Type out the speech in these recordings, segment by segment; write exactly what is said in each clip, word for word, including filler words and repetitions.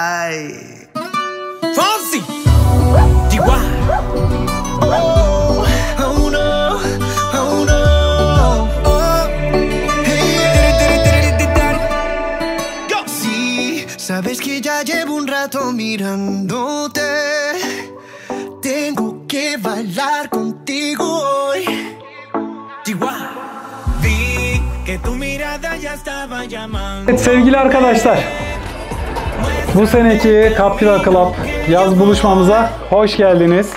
Ay. Fonsi. Chihuahua. Oh, oh no, oh no. Oh, hey. Sí, sabes que ya llevo un rato mirándote. Tengo que bailar contigo hoy. Chihuahua. Vi que tu mirada ya estaba llamando. Evet sevgili arkadaşlar, bu seneki Captiva Club yaz buluşmamıza hoş geldiniz.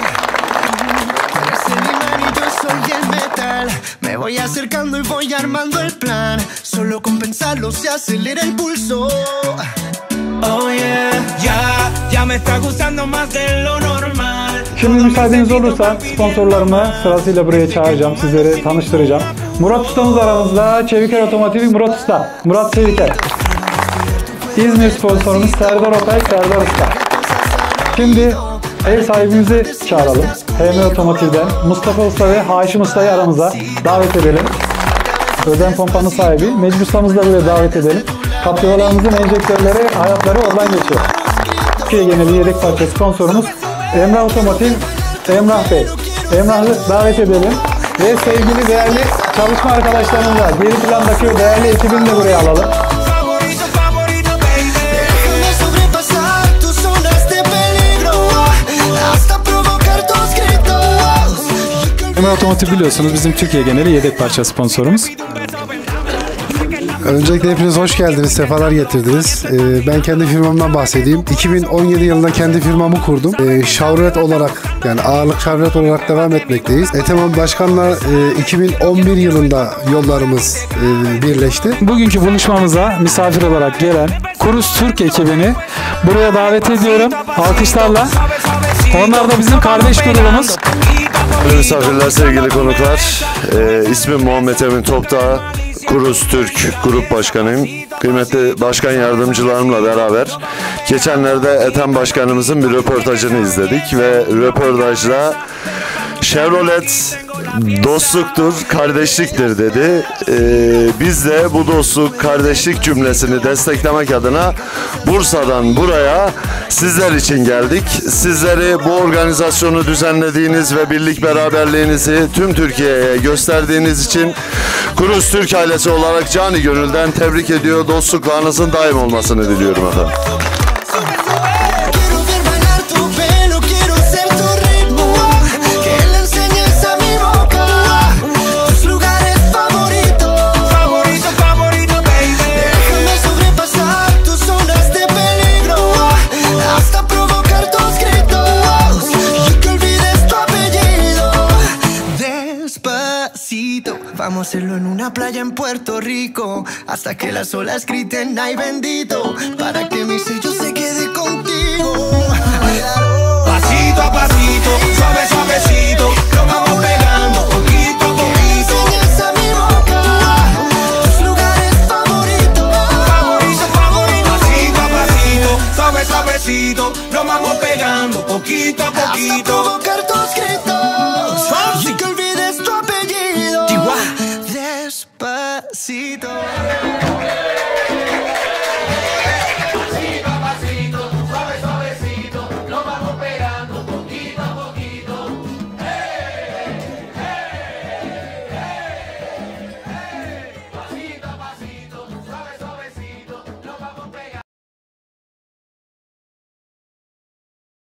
Me voy acercando y voy armando el plan. Solo con pensarlo se acelera el pulso. Oh yeah, ya, ya me está gustando más de lo normal. Şimdi müsaadeniz olursa sponsorlarımı sırasıyla buraya çağıracağım, sizleri tanıştıracağım. Murat Usta'mız aramızda, Çeviker Otomotiv Murat Usta, Murat Çeviker. İzmir sponsorumuz Serdar Otay, Serdar Usta. Şimdi ev sahibimizi çağıralım. H M Otomotiv'den Mustafa Usta ve Haşim Usta'yı aramıza davet edelim. Özen Pompa'nın sahibi Necmi Usta'mızı da buraya davet edelim. Captiva'larımızın enjektörleri, hayatları oradan geçiyor. Türkiye geneli yedek parça sponsorumuz Emrah Otomotiv, Emrah Bey. Emrah'ı davet edelim. Ve sevgili değerli çalışma arkadaşlarımızla geri plandaki o değerli ekibini de buraya alalım. Emrah Otomotiv biliyorsunuz bizim Türkiye geneli yedek parça sponsorumuz. Öncelikle hepiniz hoş geldiniz, sefalar getirdiniz. Ee, ben kendi firmamdan bahsedeyim. iki bin on yedi yılında kendi firmamı kurdum. Ee, Chevrolet olarak, yani ağırlık Chevrolet olarak devam etmekteyiz. Etemam Başkan'la e, iki bin on bir yılında yollarımız e, birleşti. Bugünkü buluşmamıza misafir olarak gelen Kurus Türk ekibini buraya davet ediyorum. Alkışlarla. Onlar da bizim kardeş grubumuz. Sevgili misafirler, sevgili konuklar. Ee, ismim Muhammed Emin Topdağ. Kurus Türk Grup Başkanıyım. Kıymetli başkan yardımcılarımla beraber geçenlerde Ethem Başkanımızın bir röportajını izledik ve röportajda Chevrolet dostluktur, kardeşliktir dedi. Ee, biz de bu dostluk, kardeşlik cümlesini desteklemek adına Bursa'dan buraya sizler için geldik. Sizleri bu organizasyonu düzenlediğiniz ve birlik beraberliğinizi tüm Türkiye'ye gösterdiğiniz için Kurus Türk ailesi olarak canı gönülden tebrik ediyor. Dostluklarınızın daim olmasını diliyorum efendim. Vamos a hacerlo en una playa en Puerto Rico hasta que las olas griten ay bendito para que mi sello se quede contigo. Pasito a pasito, suave suavecito, lo vamos pegando poquito a poquito. Enseñas a mi boca tus lugares favoritos. Favorito, favorito. Pasito a pasito, suave suavecito, lo vamos pegando poquito a poquito. Hasta provocar tus gritos y que olvides tu apellido. Chihuahua. Despacito.